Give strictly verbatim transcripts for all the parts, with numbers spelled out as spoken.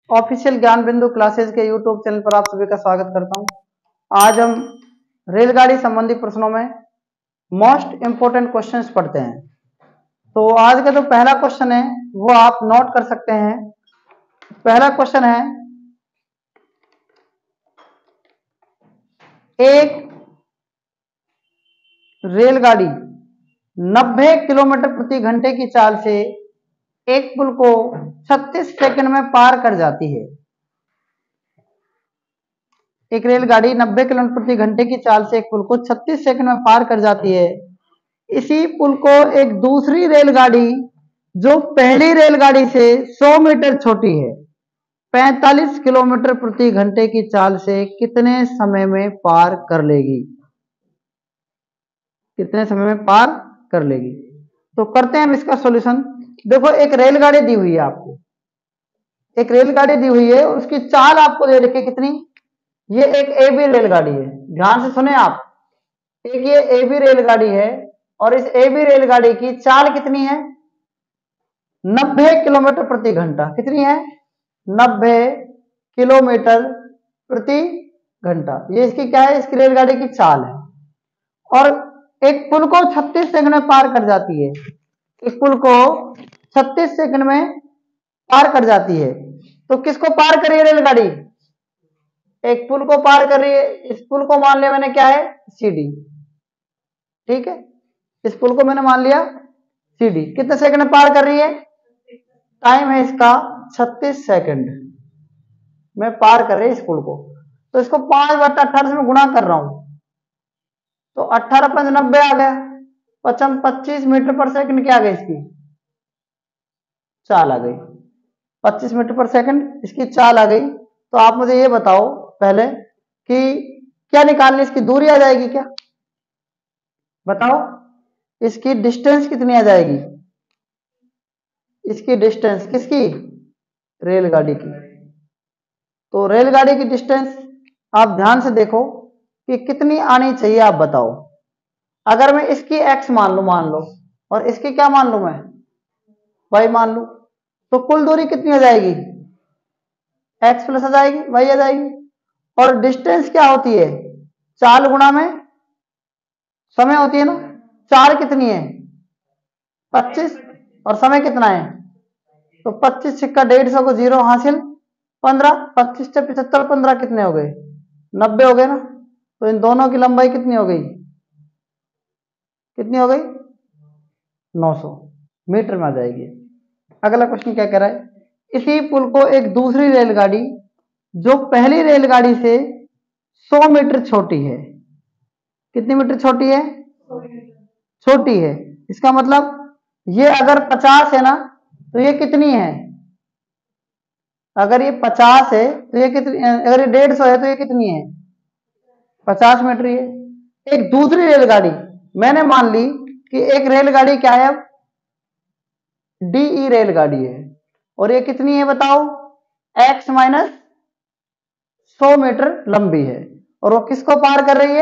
Official ज्ञान बिंदु classes के यूट्यूब चैनल पर आप सभी का स्वागत करता हूं। आज हम रेलगाड़ी संबंधी प्रश्नों में मोस्ट इंपोर्टेंट क्वेश्चंस पढ़ते हैं। तो आज का जो पहला क्वेश्चन है वो आप नोट कर सकते हैं। पहला क्वेश्चन है, एक रेलगाड़ी नब्बे किलोमीटर प्रति घंटे की चाल से एक पुल को छत्तीस सेकंड में पार कर जाती है। एक रेलगाड़ी नब्बे किलोमीटर प्रति घंटे की चाल से एक पुल को छत्तीस सेकंड में पार कर जाती है। इसी पुल को एक दूसरी रेलगाड़ी जो पहली रेलगाड़ी से सौ मीटर छोटी है पैंतालीस किलोमीटर प्रति घंटे की चाल से कितने समय में पार कर लेगी? कितने समय में पार कर लेगी? तो करते हैं हम इसका सॉल्यूशन। देखो, एक रेलगाड़ी दी हुई है आपको, एक रेलगाड़ी दी हुई है, उसकी चाल आपको दे रखी है कितनी? ये एक ए बी रेलगाड़ी है, ध्यान से सुने आप। एक ये ए बी रेलगाड़ी है और इस ए बी रेलगाड़ी की चाल कितनी है? नब्बे किलोमीटर प्रति घंटा। कितनी है? नब्बे किलोमीटर प्रति घंटा। ये इसकी क्या है? इसकी रेलगाड़ी की चाल है। और एक पुल को छत्तीस सेकंड में पार कर जाती है। इस पुल को छत्तीस सेकंड में पार कर जाती है। तो किसको पार कर रही है रेलगाड़ी? एक पुल को पार कर रही है। इस पुल को मान लिया मैंने क्या है? C D. ठीक है, इस पुल को मैंने मान लिया सी डी। कितने सेकंड में पार कर रही है? टाइम है इसका छत्तीस सेकंड में पार कर रही है इस पुल को। तो इसको पांच बटा अठारह से मैं गुणा कर रहा हूं, तो अठारह पंच नब्बे आ गया। पचम पच्चीस मीटर पर सेकंड क्या आ गई? इसकी चाल आ गई। पच्चीस मीटर पर सेकंड इसकी चाल आ गई। तो आप मुझे ये बताओ पहले कि क्या निकालनी, इसकी दूरी आ जाएगी क्या? बताओ, इसकी डिस्टेंस कितनी आ जाएगी? इसकी डिस्टेंस किसकी? रेलगाड़ी की। तो रेलगाड़ी की डिस्टेंस आप ध्यान से देखो कि कितनी आनी चाहिए, आप बताओ। अगर मैं इसकी x मान लू मान लो और इसकी क्या मान लू? मैं y मान लू, तो कुल दूरी कितनी आ जाएगी? x प्लस आ जाएगी, y आ जाएगी। और डिस्टेंस क्या होती है? चाल गुणा में समय होती है ना। चाल कितनी है? पच्चीस। और समय कितना है? तो पच्चीस सिक्का डेढ़ सौ को जीरो हासिल पंद्रह। पच्चीस से पिछहत्तर पंद्रह कितने हो गए? नब्बे हो गए ना। तो इन दोनों की लंबाई कितनी हो गई? कितनी हो गई? नौ सौ मीटर में आ जाएगी। अगला क्वेश्चन क्या कह रहा है? इसी पुल को एक दूसरी रेलगाड़ी जो पहली रेलगाड़ी से सौ मीटर छोटी है। कितनी मीटर छोटी है? छोटी है। इसका मतलब ये अगर पचास है ना, तो ये कितनी है? अगर ये पचास है तो ये कितनी? अगर ये डेढ़ सौ है तो ये कितनी है? पचास मीटर। ये एक दूसरी रेलगाड़ी मैंने मान ली कि एक रेलगाड़ी क्या है? डीई रेलगाड़ी है और ये कितनी है बताओ? एक्स माइनस सौ मीटर लंबी है। और वो किसको पार कर रही है?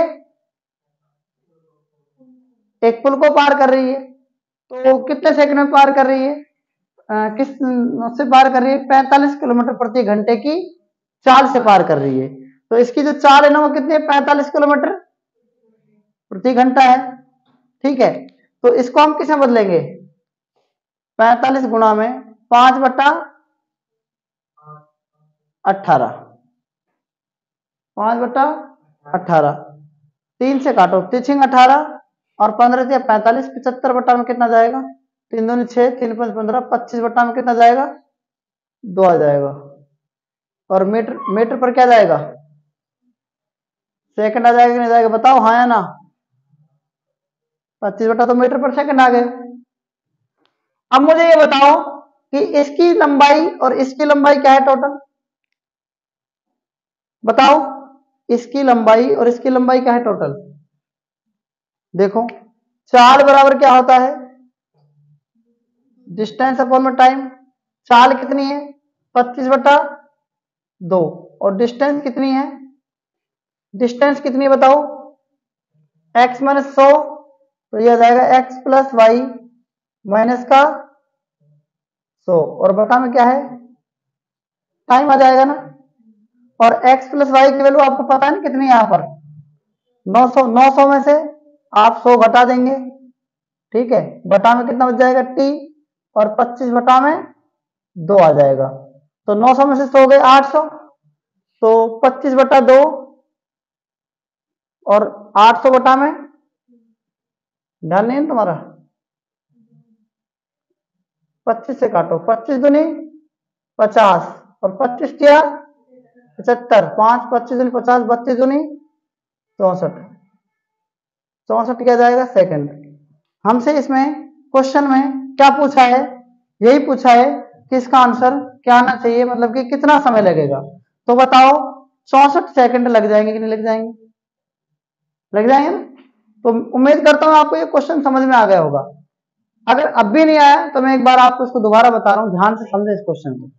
एक पुल को पार कर रही है। तो कितने सेकंड में पार कर रही है? आ, किस से पार कर रही है? पैंतालीस किलोमीटर प्रति घंटे की चाल से पार कर रही है। तो इसकी जो चाल है ना वो कितनी है? पैंतालीस किलोमीटर प्रति घंटा है। ठीक है, तो इसको हम किसमें बदलेंगे? पैंतालीस गुणा में पांच बट्टा अट्ठारह। पांच बट्टा अट्ठारह, तीन से काटो, तिछिंग अठारह और पंद्रह से पैंतालीस, पिछहत्तर बट्टा में कितना जाएगा? तीन दूनी छह, तीन पांच पंद्रह, पच्चीस बट्टा में कितना जाएगा? दो आ जाएगा। और मीटर मीटर पर क्या जाएगा? सेकंड आ जाएगा कि नहीं जाएगा? बताओ हाँ या ना। पच्चीस बट्टा तो मीटर पर सेकंड आ गए। अब मुझे ये बताओ कि इसकी लंबाई और इसकी लंबाई क्या है टोटल? बताओ, इसकी लंबाई और इसकी लंबाई क्या है टोटल? देखो, चाल बराबर क्या होता है? डिस्टेंस अपॉन में टाइम। चाल कितनी है? पच्चीस बटा दो। और डिस्टेंस कितनी है? डिस्टेंस कितनी है बताओ? x माइनस सौ, तो यह आ जाएगा x प्लस वाई माइनस का सौ। और बटा में क्या है? टाइम आ जाएगा ना। और x प्लस वाई की वैल्यू आपको पता नहीं कितनी है यहाँ पर, नौ सौ। नौ सौ में से आप सौ घटा देंगे, ठीक है, बटा में कितना बच जाएगा t, और पच्चीस बटा में दो आ जाएगा। तो नौ सौ में से सौ गए आठ सौ, तो पच्चीस बटा दो और आठ सौ बटा में, ध्यान नहीं है तुम्हारा, पच्चीस से काटो, पच्चीस दूनी पचास और पच्चीस टिया पचहत्तर, पांच पच्चीस दूनी पचास, बत्तीस दूनी चौसठ, चौसठ क्या जाएगा सेकंड। हमसे इसमें क्वेश्चन में क्या पूछा है, यही पूछा है कि इसका आंसर क्या आना चाहिए, मतलब कि कितना समय लगेगा। तो बताओ चौसठ सेकंड लग जाएंगे कि नहीं लग जाएंगे, लग जाएंगे ना। तो उम्मीद करता हूं आपको ये क्वेश्चन समझ में आ गया होगा। अगर अब भी नहीं आया तो मैं एक बार आपको इसको दोबारा बता रहा हूं, ध्यान से समझे इस क्वेश्चन को।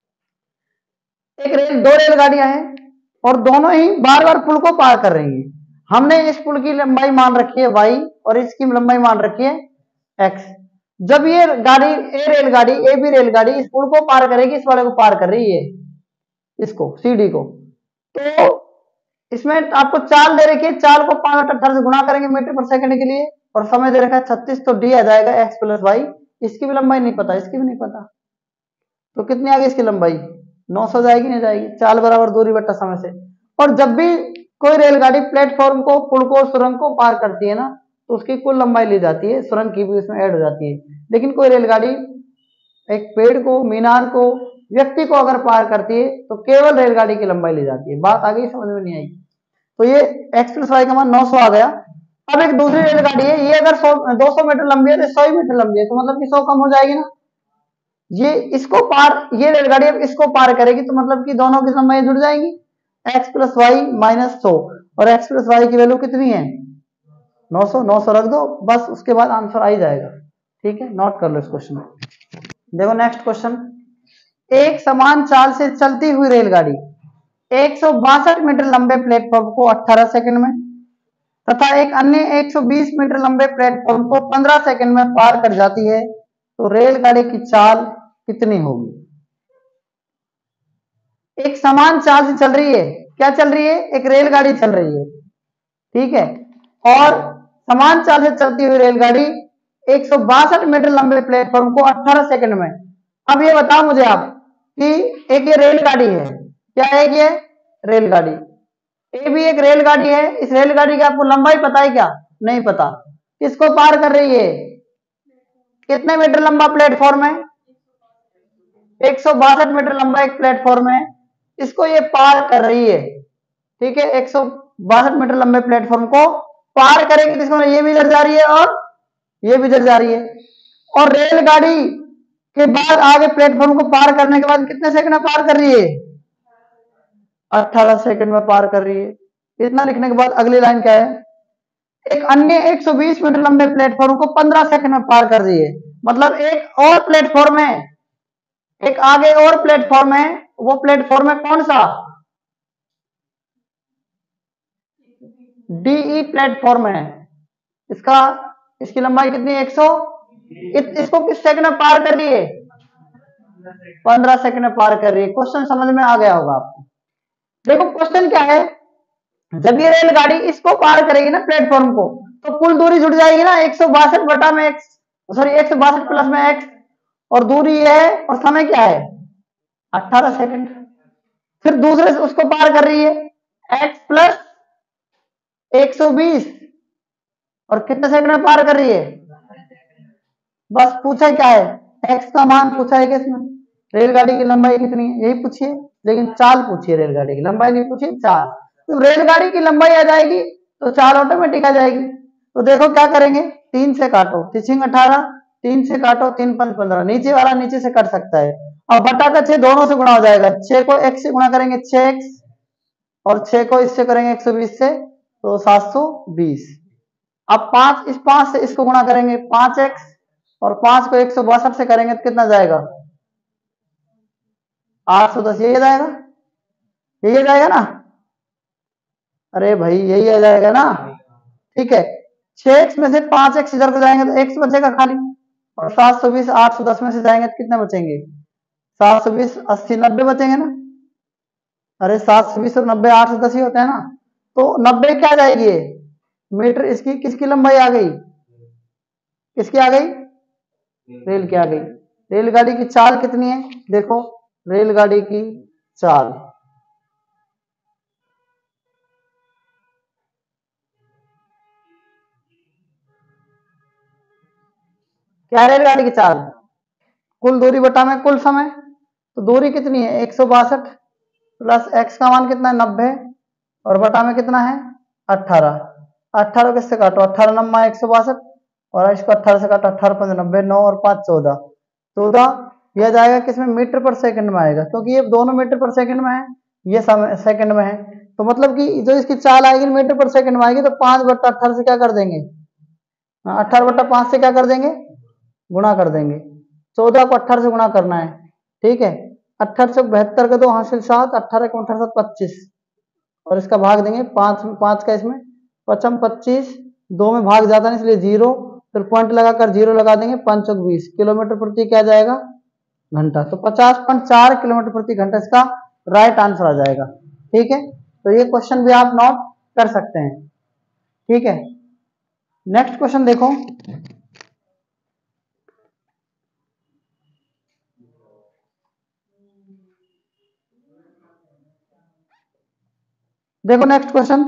एक रेल, दो रेलगाड़ियां हैं और दोनों ही बार बार पुल को पार कर रही हैं। हमने इस पुल की लंबाई मान रखी है y और इसकी लंबाई मान रखी है x। जब ये गाड़ी, ए रेलगाड़ी, ए बी रेलगाड़ी इस पुल को पार करेगी, इस वाले को पार कर रही है, इसको सीडी को, तो इसमें आपको चाल दे रखी है, चाल को पांच अठारह से गुणा करेंगे मीटर पर सेकंड के लिए, और समय दे रखा है छत्तीस, तो डी आ जाएगा एक्स प्लस वाई। इसकी भी लंबाई नहीं पता, इसकी भी नहीं पता, तो कितनी आ गई इसकी लंबाई, नौ सौ जाएगी नहीं जाएगी, चाल बराबर दूरी बट्टा समय से। और जब भी कोई रेलगाड़ी प्लेटफॉर्म को, पुल को, सुरंग को पार करती है ना, तो उसकी कुल लंबाई ली जाती है, सुरंग की भी उसमें ऐड हो जाती है। लेकिन कोई रेलगाड़ी एक पेड़ को, मीनार को, व्यक्ति को अगर पार करती है तो केवल रेलगाड़ी की लंबाई ली जाती है। बात आ गई, समझ में नहीं आई। तो ये एक्स प्लस वाई का मान नौ सौ आ गया। अब एक दूसरी रेलगाड़ी है, ये अगर सौ दो सौ मीटर लंबी है तो सौ मीटर लंबी है, तो मतलब कि सौ कम हो जाएगी ना। ये इसको पार, ये रेलगाड़ी अब इसको पार करेगी, तो मतलब कि दोनों की लंबाई जुड़ जाएंगी, एक्स प्लस वाई माइनस सौ, और एक्स प्लस वाई की वैल्यू कितनी है नौ सौ। नौ सौ रख दो बस, उसके बाद आंसर आ ही जाएगा। ठीक है, नोट कर लो इस क्वेश्चन। देखो नेक्स्ट क्वेश्चन, एक समान चाल से चलती हुई रेलगाड़ी एक सौ बासठ मीटर लंबे प्लेटफॉर्म को अठारह सेकंड में तथा एक अन्य एक सौ बीस मीटर लंबे प्लेटफॉर्म को पंद्रह सेकंड में पार कर जाती है, तो रेलगाड़ी की चाल कितनी होगी। एक समान चाल से चल रही है, क्या चल रही है, एक रेलगाड़ी चल रही है, ठीक है, और समान चाल से चलती हुई रेलगाड़ी एक सौ बासठ मीटर लंबे प्लेटफॉर्म को अठारह सेकंड में। अब ये बताओ मुझे आप कि एक ये रेलगाड़ी है, क्या है ये रेलगाड़ी, ये भी एक रेलगाड़ी है, इस रेलगाड़ी की आपको लंबाई पता है क्या, नहीं पता, किसको पार कर रही है, कितने मीटर लंबा प्लेटफॉर्म है, एक सौ बासठ मीटर लंबा एक प्लेटफॉर्म है, इसको ये पार कर रही है, ठीक है, एक सौ बासठ मीटर लंबे प्लेटफॉर्म को पार करेगी, किसको, ये भी इधर जा रही है और ये भी इधर जा रही है, और रेलगाड़ी के बाद आगे प्लेटफॉर्म को पार करने के बाद कितने सेकंड में पार कर रही है, अठारह सेकंड में पार कर रही है। इतना लिखने के बाद अगली लाइन क्या है, एक अन्य एक सौ बीस मीटर लंबे प्लेटफॉर्म को पंद्रह सेकंड में पार कर रही है, मतलब एक और प्लेटफॉर्म है, एक आगे और प्लेटफॉर्म है, वो प्लेटफॉर्म है कौन सा, डीई प्लेटफॉर्म है, इसका, इसकी लंबाई कितनी है एक सौ, इसको किस सेकंड में पार कर रही है, पंद्रह सेकंड में पार कर रही है। क्वेश्चन समझ में आ गया होगा आपको। देखो क्वेश्चन क्या है, जब ये रेलगाड़ी इसको पार करेगी ना प्लेटफॉर्म को, तो कुल दूरी जुड़ जाएगी ना, एक सौ बासठ बटा में एक्स, सॉरी एक सौ बासठ प्लस में एक्स, और दूरी है और समय क्या है अठारह सेकंड। फिर दूसरे से उसको पार कर रही है एक्स प्लस एक सौ बीस, और कितने सेकंड में पार कर रही है, बस पूछा क्या है, एक्स का मान पूछा है, किसमें, रेलगाड़ी की लंबाई कितनी है यही पूछिए, लेकिन चाल पूछिए, रेलगाड़ी की लंबाई नहीं पूछिए, चाल। तो रेलगाड़ी की लंबाई आ जाएगी तो चाल ऑटोमेटिक आ जाएगी। तो देखो क्या करेंगे, तीन से काटो, तीन अठारह, तीन से काटो, तीन पंच पंद्रह, नीचे वाला नीचे से कट सकता है, और बटा का छह दोनों से गुणा हो जाएगा, छह को एक्स से गुणा करेंगे छह एक्स, और छह को इससे करेंगे एक सौ बीस से, तो सात सौ बीस। अब पांच, इस पांच से इसको गुणा करेंगे पांच एक्स, और पांच को एक सौ बासठ से करेंगे तो कितना जाएगा आठ सौ दस, यही आ जाएगा, यही आ जाएगा ना, अरे भाई यही आ जाएगा ना, ठीक है। छह एक्स में से पांच एक्स इधर को जाएंगे तो एक्स बचेगा खाली, और सात सौ बीस आठ सौ दस में से जाएंगे तो कितने बचेंगे सात सौ बीस, अस्सी, नब्बे बचेंगे ना। अरे सात सौ बीस और नब्बे आठ सौ दस ही होता है ना, तो नब्बे क्या जाएगी ये मीटर, इसकी किसकी लंबाई आ गई, किसकी आ गई, रेल की आ गई। रेलगाड़ी की चाल कितनी है, देखो रेलगाड़ी की चाल, क्या रेलगाड़ी की चाल, कुल दूरी बटा में कुल समय, तो दूरी कितनी है एक सौ बासठ प्लस एक्स का मान कितना है नब्बे और बटा में कितना है अट्ठारह, अट्ठारह किससे काटो, अट्ठारह नम्मा एक सौ बासठ और इसको अट्ठारह से काटो, अट्ठारह पंद्रह नब्बे, नौ और पांच चौदह, चौदह यह जाएगा किसमें मीटर पर सेकंड में आएगा, क्योंकि ये दोनों मीटर पर सेकंड में है, ये समय सेकंड में है, तो मतलब कि जो इसकी चाल आएगी मीटर पर सेकंड में आएगी, तो पांच बट्टा अट्ठारह से क्या कर देंगे, अट्ठारह बट्टा पांच से क्या कर देंगे, गुणा कर देंगे, चौदह को अट्ठारह से गुणा करना है, ठीक है, अट्ठारह से बहत्तर का दो हासिल सात, अट्ठारह को अठारह सात पच्चीस और इसका भाग देंगे पांच, पांच का इसमें पचम पच्चीस, दो में भाग जाता नहीं इसलिए जीरो, फिर पॉइंट लगाकर जीरो लगा देंगे, पांच चौक बीस, किलोमीटर प्रति क्या जाएगा घंटा, तो पचास पॉइंट चार किलोमीटर प्रति घंटा इसका राइट आंसर आ जाएगा। ठीक है, तो ये क्वेश्चन भी आप नोट कर सकते हैं। ठीक है, नेक्स्ट क्वेश्चन देखो, देखो नेक्स्ट क्वेश्चन,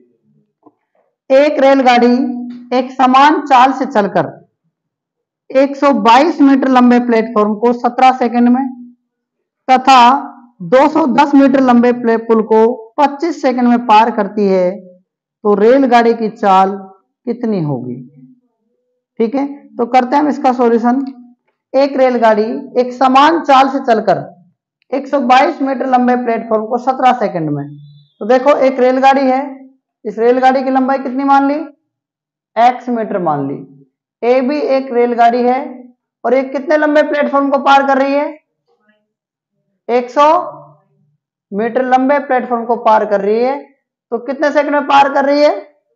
एक रेलगाड़ी एक समान चाल से चलकर एक सौ बाईस मीटर लंबे प्लेटफॉर्म को सत्रह सेकंड में तथा दो सौ दस मीटर लंबे पुल को पच्चीस सेकंड में पार करती है, तो रेलगाड़ी की चाल कितनी होगी। ठीक है, तो करते हैं हम इसका सॉल्यूशन। एक रेलगाड़ी एक समान चाल से चलकर एक सौ बाईस मीटर लंबे प्लेटफॉर्म को सत्रह सेकंड में, तो देखो एक रेलगाड़ी है, इस रेलगाड़ी की लंबाई कितनी मान ली, एक्स मीटर मान ली, ए भी एक रेलगाड़ी है और एक कितने लंबे प्लेटफॉर्म को पार कर रही है, एक सौ मीटर लंबे प्लेटफॉर्म को पार कर रही है, तो कितने सेकंड में पार कर रही है,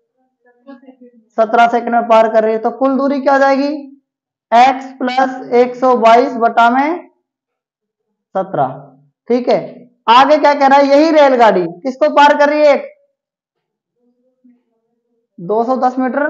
सत्रह सेकंड में पार कर रही है, तो कुल दूरी क्या हो जाएगी, x प्लस एक सौ बाईस बटा में सत्रह। ठीक है, आगे क्या कह रहा है, यही रेलगाड़ी किसको पार कर रही है, दो सौ दस मीटर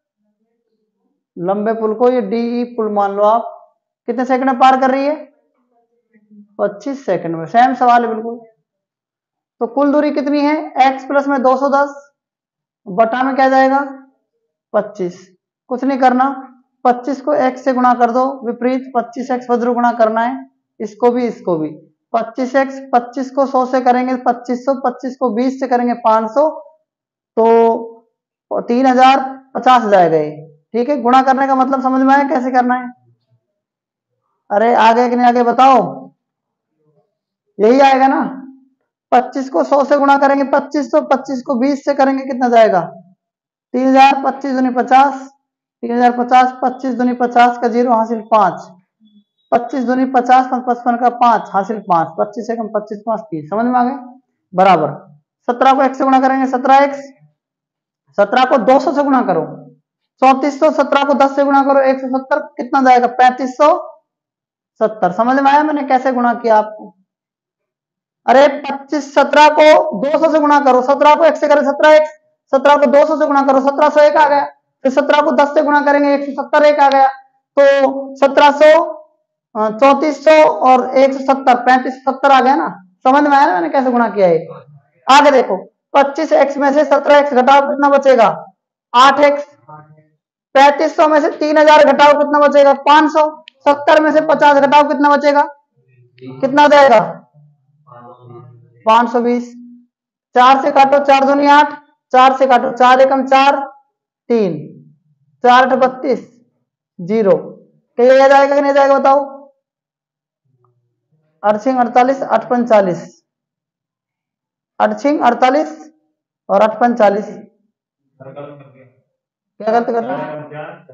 लंबे पुल को, ये डी पुल मान लो आप, कितने सेकंड में पार कर रही है, पच्चीस सेकंड में, सेम सवाल है बिल्कुल। तो कुल दूरी कितनी है, x प्लस में दो सौ दस बटा में क्या जाएगा पच्चीस, कुछ नहीं करना, पच्चीस को x से गुणा कर दो, विपरीत पच्चीस एक्स वज्र गुणा करना है, इसको भी इसको भी, पच्चीस एक्स पच्चीस को सौ से करेंगे पच्चीस सौ, पच्चीस को बीस से करेंगे पांच सौ, तो तीन हजार पचास जाएगा ये। ठीक है, गुणा करने का मतलब समझ में आया कैसे करना है, अरे आगे कि नहीं आगे बताओ, यही आएगा ना, पच्चीस को सौ से गुणा करेंगे पच्चीस सौ, पच्चीस को बीस से करेंगे कितना जाएगा तीन हजार, पच्चीस दूनी पचास, तीन हजार पचास, पच्चीस दूनी पचास का जीरो हासिल पांच, पच्चीस दूनी पचास, पचपन का पांच हासिल पांच, पच्चीस एकम पच्चीस पांच तीस, समझ में आ गए, बराबर सत्रह को एक्स से गुणा करेंगे सत्रह एक्स, सत्रह को दो सौ से गुणा करो चौंतीस सौ, सत्रह को दस से गुणा करो एक सौ सत्तर, कितना जाएगा पैंतीस सौ सत्तर, समझ में आया मैंने कैसे गुणा किया आपको, अरे पच्चीस सत्रह को दो सौ से गुणा करो, सत्रह को एक से करें सत्रह एक्स, सत्रह को दो सौ से गुणा करो सत्रह सौ एक आ गया, फिर सत्रह को दस से गुणा करेंगे एक सौ सत्तर एक आ गया, तो सत्रह सौ चौंतीस सौ और एक सौ सत्तर पैंतीस सत्तर आ गया ना, समझ में आया ना मैंने कैसे गुणा किया है। आगे देखो पच्चीस एक्स में से सत्रह एक्स घटाओ कितना बचेगा आठ एक्स, पैंतीस सौ में से तीन हजार घटाओ कितना बचेगा पांच सौ, सत्तर में से पचास घटाओ कितना बचेगा, कितना जाएगा पांच सौ बीस, चार से काटो चार दूनी आठ, चार से काटो चार एकम चार तीन, चार आठ बत्तीस जीरो, क्या आ जाएगा कि नहीं जाएगा बताओ, अड़छिंग अड़तालीस आठ पंचालीस, अड़छिंग अड़तालीस और आठ पंचालीस, क्या गलत कर रहे हैं,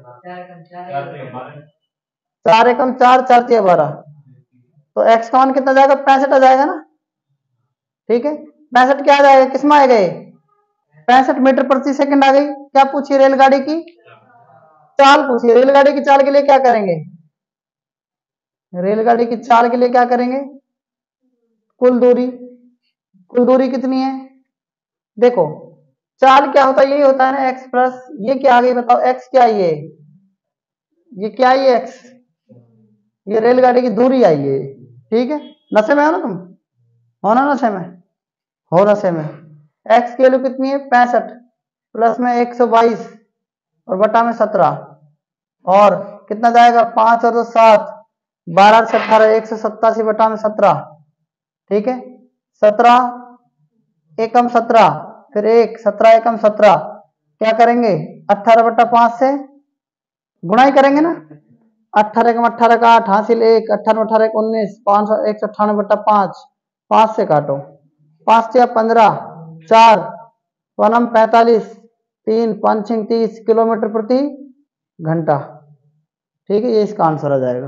चार एकम चार, चार तिया बारह, तो एक्स का मान कितना जाएगा पैंसठ आ जाएगा ना। ठीक है, पैंसठ क्या आ जाएगा, किसमें आ गए पैंसठ मीटर प्रति सेकंड आ गई। क्या पूछिए रेलगाड़ी की चाल पूछिए, रेलगाड़ी की चाल के लिए क्या करेंगे, रेलगाड़ी की चाल के लिए क्या करेंगे, कुल दूरी, कुल दूरी कितनी है, देखो चाल क्या होता है, यही होता है ना एक्स प्लस, ये क्या आ गई बताओ, एक्स क्या है, ये ये क्या है, ये एक्स, ये रेलगाड़ी की दूरी आई है, ठीक है। नशे में हो ना तुम, हो ना नशे में, हो नशे में। एक्स की वैल्यू कितनी है, पैंसठ, प्लस में एक सौ बाईस और बटा में सत्रह, और कितना जाएगा, पांच और दो सात, बारह से अठारह, एक सौ सत्तासी बटा में सत्रह, ठीक है। सत्रह एकम सत्रह, फिर एक, सत्रह एकम सत्रह, क्या करेंगे, अट्ठारह बटा पांच से गुणा ही करेंगे ना, अट्ठारह एकम अट्ठारह का आठ, हासिल एक, अट्ठारह अठारह एक उन्नीस, पांच सौ एक सौ अट्ठानवे बटा पांच, पांच से काटो, पांच से पंद्रह, चार वनम पैंतालीस, तीन पांच छिंग तीस किलोमीटर प्रति घंटा, ठीक है। ये इसका आंसर आ जाएगा।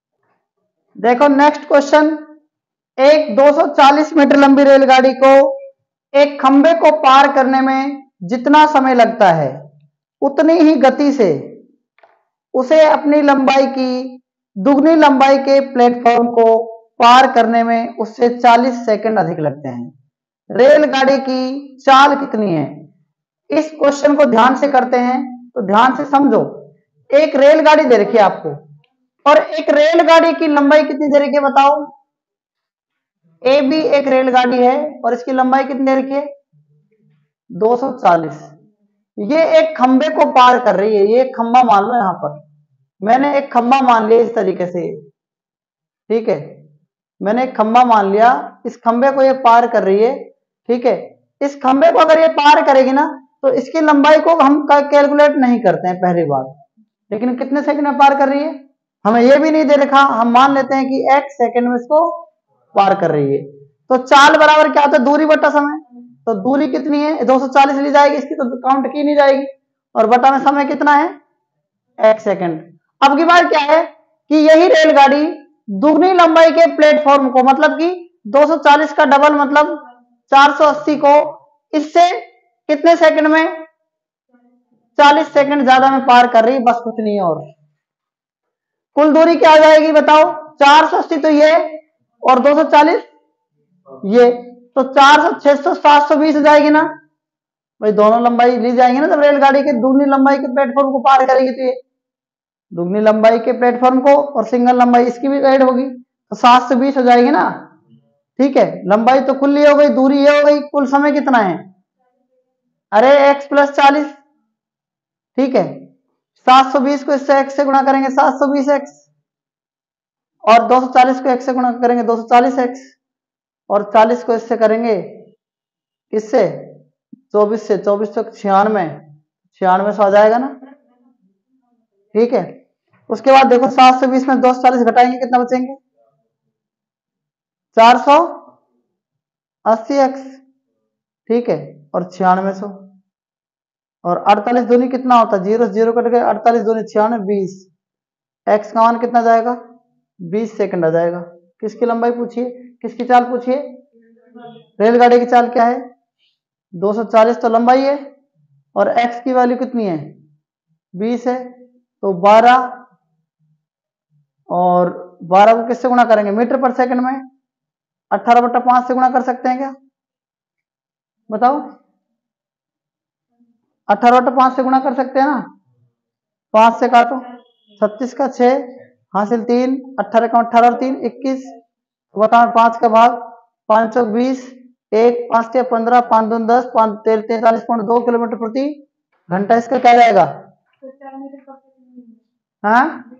देखो नेक्स्ट क्वेश्चन, एक दो सौ चालीस मीटर लंबी रेलगाड़ी को एक खंबे को पार करने में जितना समय लगता है उतनी ही गति से उसे अपनी लंबाई की दुगनी लंबाई के प्लेटफॉर्म को पार करने में उससे चालीस सेकंड अधिक लगते हैं। रेलगाड़ी की चाल कितनी है? इस क्वेश्चन को ध्यान से करते हैं तो ध्यान से समझो। एक रेलगाड़ी दे रखी है आपको और एक रेलगाड़ी की लंबाई कितनी दे रखी है बताओ। ए बी एक रेलगाड़ी है और इसकी लंबाई कितनी दे रखी है दो सौ चालीस। ये एक खंबे को पार कर रही है, ये एक खंबा मान लो, यहां पर मैंने एक खंबा मान लिया इस तरीके से, ठीक है, मैंने एक खंबा मान लिया, इस खंबे को ये पार कर रही है, ठीक है। इस खंबे को अगर ये पार करेगी ना तो इसकी लंबाई को हम कैलकुलेट नहीं करते हैं पहली बार, लेकिन कितने सेकंड में पार कर रही है हमें ये भी नहीं दे रखा, हम मान लेते हैं कि एक सेकंड में इसको पार कर रही है। तो चाल बराबर क्या होता है, दूरी बटा समय। तो दूरी कितनी है दो सौ चालीस ली जाएगी, इसकी तो काउंट की नहीं जाएगी, और बटा में समय कितना है एक सेकंड। अब की बात क्या है कि यही रेलगाड़ी दुगनी लंबाई के प्लेटफॉर्म को, मतलब कि दो सौ चालीस का डबल मतलब चार सौ अस्सी को इससे कितने सेकंड में चालीस सेकंड ज्यादा में पार कर रही, बस कुछ नहीं है। और कुल दूरी क्या आ जाएगी बताओ, चार सौ अस्सी तो ये और दो सौ चालीस ये, तो चार सौ छह सौ सात सौ बीस हो जाएगी ना भाई, दोनों लंबाई ली जाएंगी ना जब रेलगाड़ी के दुगनी लंबाई के प्लेटफॉर्म को पार करेगी तो ये दुगनी लंबाई के प्लेटफॉर्म को और सिंगल लंबाई इसकी भी ऐड होगी तो सात सौ बीस हो जाएगी ना, ठीक है। लंबाई तो कुल ये हो गई, दूरी ये हो गई, कुल समय कितना है अरे एक्स प्लस चालीस, ठीक है। सात सौ बीस को इससे एक्स से गुणा करेंगे सात सौ बीस एक्स, और दो सौ चालीस को एक्स से गुणा करेंगे दो सौ चालीस एक्स, और चालीस को इससे करेंगे इससे चौबीस से, चौबीस सौ छियानवे, छियानवे सौ आ जाएगा ना, ठीक है। उसके बाद देखो सात सौ बीस में दो सौ चालीस घटाएंगे कितना बचेंगे चार सौ अस्सी एक्स, ठीक है, और छियानवे सौ, और अड़तालीस दूनी कितना होता है, जीरो जीरो कट गए, अड़तालीस दूनी छियानवे बीस, एक्स का मान कितना जाएगा बीस सेकंड आ जाएगा। किसकी लंबाई पूछिए, किसकी चाल पूछिए, रेलगाड़ी की चाल क्या है दो सौ चालीस तो लंबाई है, और एक्स की वैल्यू कितनी है बीस है, तो बारह, और बारह को किससे गुणा करेंगे मीटर पर सेकंड में, अठारह बटा पांच से गुणा कर सकते हैं क्या बताओ, अठारह बटा पांच से गुणा कर सकते हैं ना, पांच से काटो, छत्तीस का छह, हासिल तीन, अट्ठारह का अट्ठारह और तीन इक्कीस, बताओ पांच का भाग, पांच सौ बीस, एक पांच के पंद्रह, पांच दो दस, पांच तेरह तैंतालीस पॉइंट दो किलोमीटर प्रति घंटा, इसका क्या जाएगा हाँ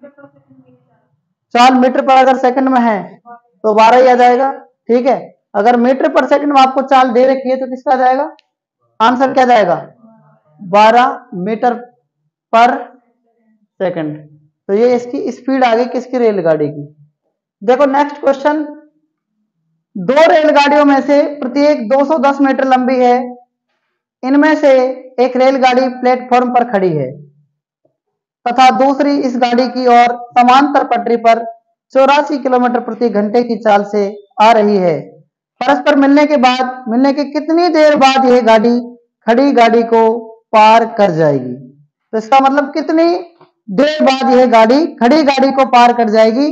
चाल मीटर पर अगर सेकंड में है तो बारह ही आ जाएगा, ठीक है। अगर मीटर पर सेकंड में आपको चाल दे रखी है तो किसका आ जाएगा आंसर क्या जाएगा बारह मीटर पर सेकंड। तो ये इसकी स्पीड आ गई किसकी रेलगाड़ी की। देखो नेक्स्ट क्वेश्चन, दो रेलगाड़ियों में से प्रत्येक दो सौ दस मीटर लंबी है, इनमें से एक रेलगाड़ी प्लेटफॉर्म पर खड़ी है तथा दूसरी इस गाड़ी की ओर समांतर पटरी पर चौरासी किलोमीटर प्रति घंटे की चाल से आ रही है। परस्पर मिलने के बाद मिलने के कितनी देर बाद यह गाड़ी खड़ी गाड़ी को पार कर जाएगी। तो इसका मतलब कितनी देर बाद यह गाड़ी खड़ी गाड़ी को पार कर जाएगी।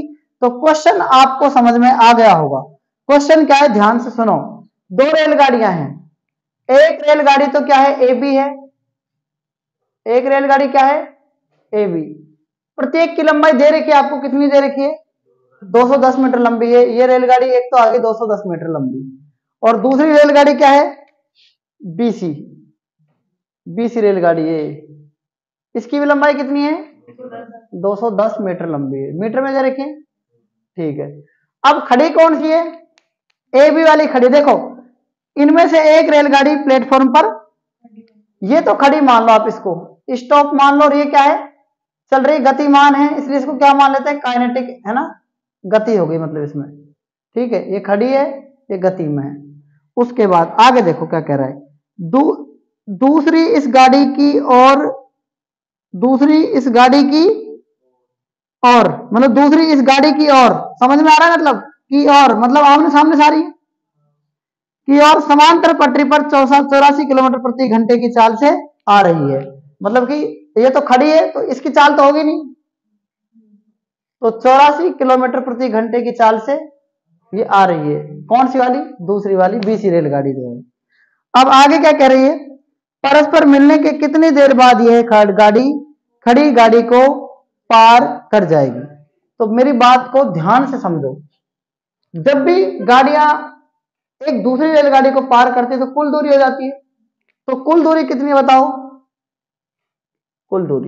तो क्वेश्चन आपको समझ में आ गया होगा। क्वेश्चन क्या है, ध्यान से सुनो। दो रेलगाड़ियां हैं, एक रेलगाड़ी तो क्या है, ए बी है, एक रेलगाड़ी क्या है, ए बी। प्रत्येक की लंबाई दे रखी है आपको, कितनी दे रखी है, दो सौ दस मीटर लंबी है ये रेलगाड़ी, एक तो आगे दो सौ दस मीटर लंबी, और दूसरी रेलगाड़ी क्या है, बीसी, बीसी रेलगाड़ी है, इसकी भी लंबाई कितनी है, दो सौ दस मीटर लंबी है, मीटर में दे रखी है, ठीक है। अब खड़ी कौन सी है, ए बी वाली खड़ी। देखो इनमें से एक रेलगाड़ी प्लेटफॉर्म पर, ये तो खड़ी मान लो आप, इसको स्टॉप मान लो, और ये क्या है, चल रही, गतिमान है, इसलिए इसको क्या मान लेते हैं, काइनेटिक, है ना, गति हो गई मतलब इसमें, ठीक है। ये खड़ी है, ये गति में है। उसके बाद आगे देखो क्या कह रहा है, दू, दूसरी इस गाड़ी की और दूसरी इस गाड़ी की और मतलब दूसरी इस गाड़ी की और, समझ में आ रहा है, मतलब की और मतलब आमने सामने सारी की और समांतर पटरी पर चौरासी किलोमीटर प्रति घंटे की चाल से आ रही है। मतलब कि ये तो खड़ी है तो इसकी चाल तो होगी नहीं, तो चौरासी किलोमीटर प्रति घंटे की चाल से ये आ रही है। कौन सी वाली, दूसरी वाली, बीसी रेलगाड़ी जो है। अब आगे क्या कह रही है, परस्पर मिलने के कितनी देर बाद यह गाड़ी खड़ी गाड़ी को पार कर जाएगी। तो मेरी बात को ध्यान से समझो, जब भी गाड़ियां एक दूसरी रेलगाड़ी को पार करती है तो कुल दूरी हो जाती है, तो कुल दूरी कितनी है बताओ, कुल दूरी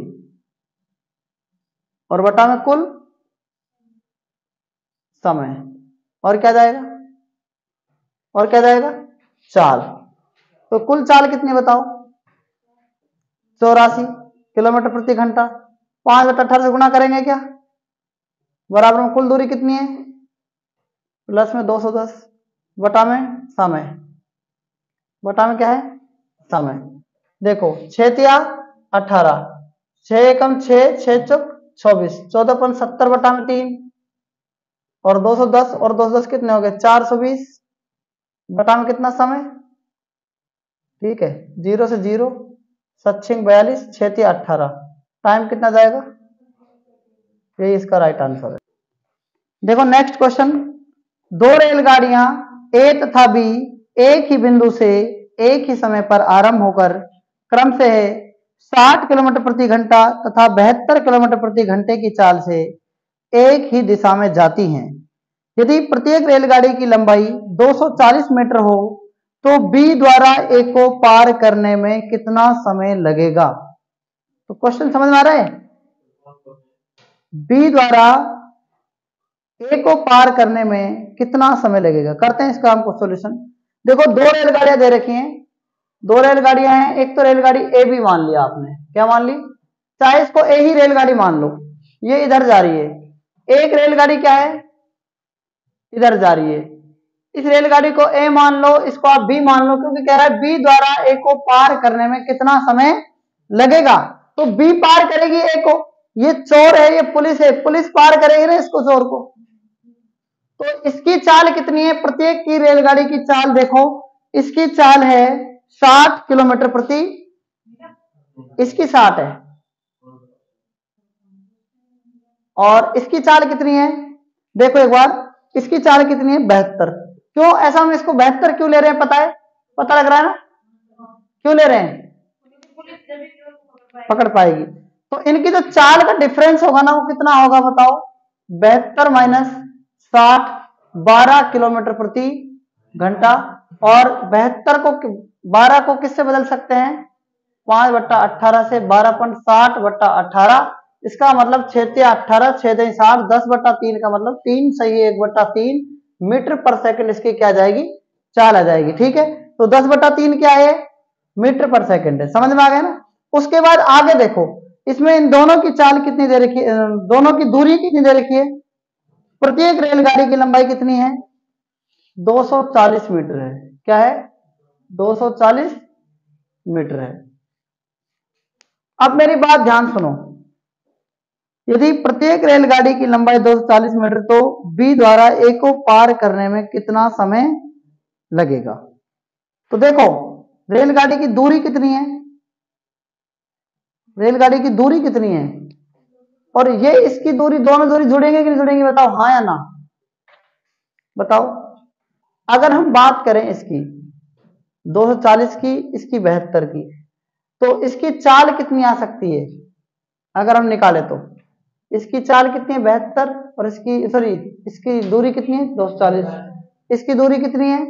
और बटा में कुल समय, और क्या जाएगा, और क्या जाएगा, चाल। तो कुल चाल कितनी बताओ, चौरासी किलोमीटर प्रति घंटा, पांच बटा अठारह से गुणा करेंगे क्या, बराबर में कुल दूरी कितनी है, प्लस में दो सौ दस, बटा में समय, बटा में क्या है, समय। देखो छह तिया अठारह, छह एकम छह, छह चौक चौबीस, चौदह पन सत्तर बटा में तीन, और दो सौ दस और दो सौ दस कितने हो गए, चार सौ बीस बटा में कितना समय, ठीक है, जीरो से जीरो, सत्छिंग बयालीस, छह तिया अठारह, टाइम कितना जाएगा, यही इसका राइट आंसर है। देखो नेक्स्ट क्वेश्चन, दो रेलगाड़ियां ए तथा बी एक ही बिंदु से एक ही समय पर आरंभ होकर क्रम से साठ किलोमीटर प्रति घंटा तथा बहत्तर किलोमीटर प्रति घंटे की चाल से एक ही दिशा में जाती हैं। यदि प्रत्येक रेलगाड़ी की लंबाई दो सौ चालीस मीटर हो तो बी द्वारा ए को पार करने में कितना समय लगेगा। तो क्वेश्चन समझ में आ रहा है, बी द्वारा ए को पार करने में कितना समय लगेगा। करते हैं इसका हमको सॉल्यूशन। देखो दो रेलगाड़ियां दे रखी हैं, दो रेलगाड़ियां हैं, एक तो रेलगाड़ी ए बी मान लिया आपने, क्या मान ली, चाहे इसको ए ही रेलगाड़ी मान लो, ये इधर जा रही है। एक रेलगाड़ी क्या है, इधर जा रही है, इस रेलगाड़ी को ए मान लो, इसको आप बी मान लो, क्योंकि कह रहा है बी द्वारा ए को पार करने में कितना समय लगेगा। तो बी पार करेगी ए को, ये चोर है, ये पुलिस है, पुलिस पार करेगी ना इसको, चोर को। तो इसकी चाल कितनी है, प्रत्येक की रेलगाड़ी की चाल देखो, इसकी चाल है साठ किलोमीटर प्रति, इसकी साठ है, और इसकी चाल कितनी है, देखो एक बार, इसकी चाल कितनी है, बहत्तर। क्यों ऐसा हम इसको बहत्तर क्यों ले रहे हैं, पता है, पता लग रहा है ना, क्यों ले रहे हैं, पकड़ पाएगी। तो इनकी जो चाल का डिफरेंस होगा ना, वो कितना होगा बताओ, बहत्तर माइनस साठ, बारह किलोमीटर प्रति घंटा। और बहत्तर को बारह को किससे बदल सकते हैं, पांच बट्टा अट्ठारह से, बारह पॉइंट साठ बट्टा अठारह, इसका मतलब छह अट्ठारह, छह साठ, दस बट्टा तीन का मतलब तीन सही एक बट्टा तीन मीटर पर सेकंड इसकी क्या आ जाएगी, चाल आ जाएगी। ठीक है, तो दस बट्टा तीन क्या है, मीटर पर सेकंड है। समझ में आ गया ना। उसके बाद आगे देखो, इसमें इन दोनों की चाल कितनी दे रखी है, दोनों की दूरी कितनी दे रखी है, प्रत्येक रेलगाड़ी की लंबाई कितनी है, दो सौ चालीस मीटर है। क्या है, दो सौ चालीस मीटर है। अब मेरी बात ध्यान सुनो, यदि प्रत्येक रेलगाड़ी की लंबाई दो सौ चालीस मीटर तो बी द्वारा ए को पार करने में कितना समय लगेगा। तो देखो रेलगाड़ी की दूरी कितनी है, रेलगाड़ी की दूरी कितनी है, और ये इसकी दूरी, दोनों दूरी जुड़ेंगे कि नहीं जुड़ेंगे, बताओ हाँ या ना, बताओ। अगर हम बात करें इसकी दो सौ चालीस की, इसकी बहत्तर की, तो इसकी चाल कितनी आ सकती है अगर हम निकाले तो? इसकी चाल कितनी है, बहत्तर, और इसकी सॉरी इसकी दूरी कितनी है, दो सौ चालीस। इसकी दूरी कितनी है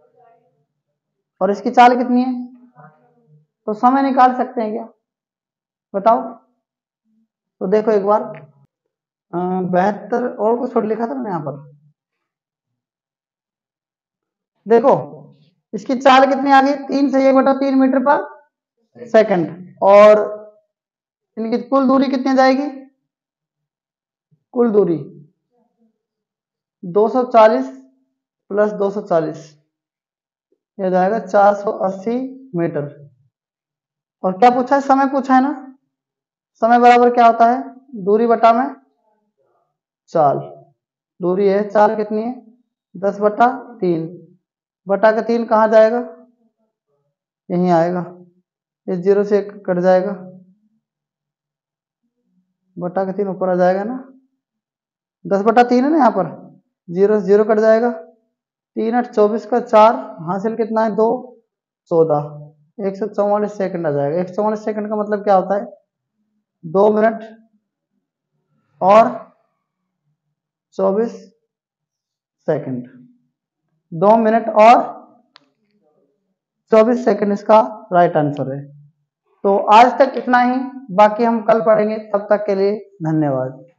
और इसकी चाल कितनी है, तो समय निकाल सकते हैं क्या, बताओ। तो देखो एक बार, बहत्तर और कुछ छोड़ लिखा था मैंने यहाँ पर, देखो इसकी चाल कितनी आ गई, तीन से एक बटा तीन मीटर पर सेकंड, और इनकी कुल दूरी कितनी जाएगी, कुल दूरी दो सौ चालीस प्लस दो सौ चालीस, यह जाएगा चार सौ अस्सी मीटर। और क्या पूछा है, समय पूछा है ना, समय बराबर क्या होता है, दूरी बटा में चाल। दूरी है चाल कितनी है, दस बटा तीन, बटा का तीन कहाँ जाएगा, यहीं आएगा, इस जीरो से एक कट जाएगा, बटा का तीन ऊपर आ जाएगा ना, दस बटा तीन है ना यहाँ पर, जीरो से जीरो कट जाएगा, तीन आठ चौबीस का चार, हासिल कितना है, दो, चौदह, एक सौ चौवालीस सेकंड आ जाएगा। एक सौ चौवालीस सेकंड का मतलब क्या होता है, दो मिनट और चौबीस सेकंड, दो मिनट और चौबीस सेकंड इसका राइट आंसर है। तो आज तक इतना ही, बाकी हम कल पढ़ेंगे, तब तक के लिए धन्यवाद।